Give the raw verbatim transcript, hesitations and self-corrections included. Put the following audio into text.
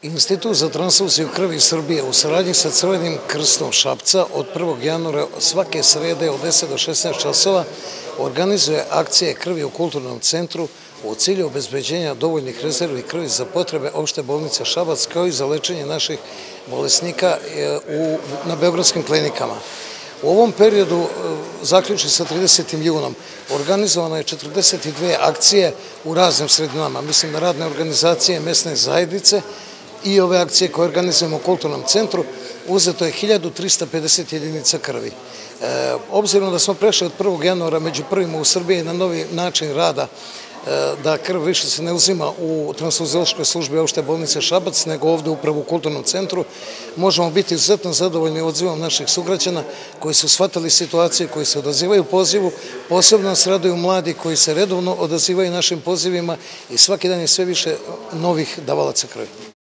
Institut za transfuziju krvi Srbije u saradnji sa Crvenim krstom Šapca od prvog januara svake srede od deset do šesnaest časova organizuje akcije krvi u kulturnom centru u cilju obezbeđenja dovoljnih rezervi krvi za potrebe opšte bolnice Šabac kao i za lečenje naših bolesnika na beogradskim klinikama. U ovom periodu, zaključi sa tridesetim junom, organizovano je četrdeset dve akcije u raznim sredinama, mislim na radne organizacije, mesne zajednice i ove akcije koje organizujemo u kulturnom centru. Uzeto je hiljadu trista pedeset jedinica krvi. Obzirom da smo prešli od prvog januara među prvima u Srbiji na novi način rada, da krv više se ne uzima u transfuziološkoj službi opšte bolnice Šabac, nego ovde upravo u kulturnom centru, možemo biti izuzetno zadovoljni odzivom naših sugrađana koji su shvatili situaciju, koji se odazivaju pozivu. Posebno nas raduju mladi koji se redovno odazivaju našim pozivima i svaki dan je sve više novih davalaca krvi.